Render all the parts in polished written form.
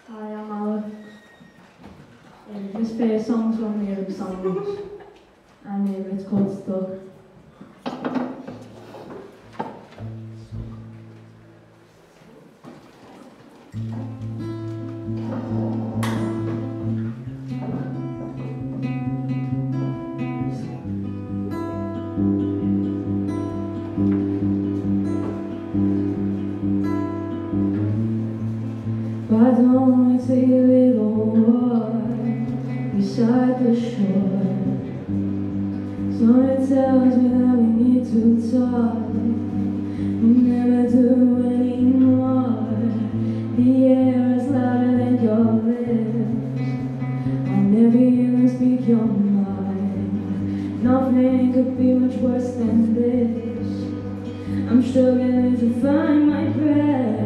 Hi, I'm Aleph. This first song's one of my other songs, and it's called Stuck. Why don't we take a little walk beside the shore? Something tells me that we need to talk. We never do anymore. The air is louder than your lips. I'll never even speak your mind. Nothing could be much worse than this. I'm struggling to find my breath.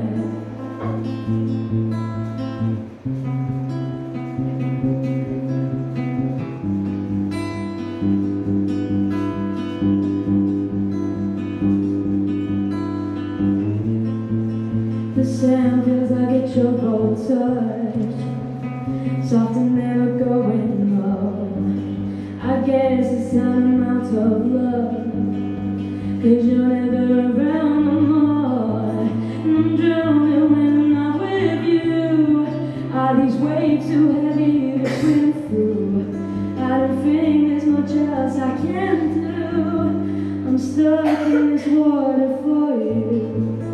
The sand feels like a chokehold touch, soft and never going low. I guess it's time I'm out of love, 'cause you're never around no more. And I'm drowning when I'm not with you. Are these waves too heavy to swim through? I don't think there's much else I can do. I'm stuck in this water for you.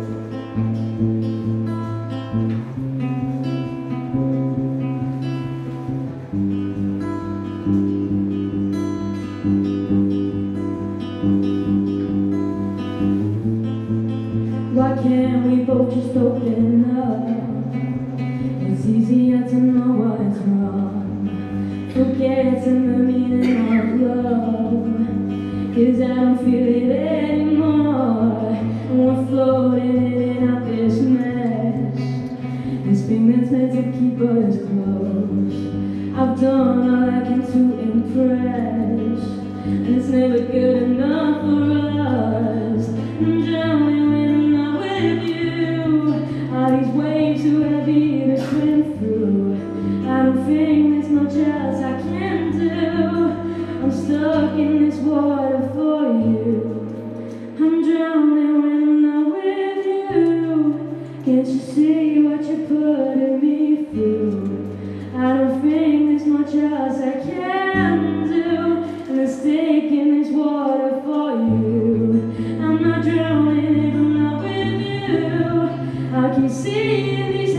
Why can't we both just open up? It's easier to know what's wrong, forgetting the meaning of love, 'cause I don't feel it anymore. And we're floating in and out this mess, this thing that's meant to keep us close. I've done all I can to impress, and it's never good enough for us. I'm drowning when I'm not with you. Are these waves too heavy to swim through? I don't think there's much else I can do. I'm stuck in this water for you. I'm drowning when I'm not with you. Can't you see what you're putting me through? I don't think there's much else I can do. I'm stuck in this water for you. I'm not drowning if I'm not with you. I keep seeing these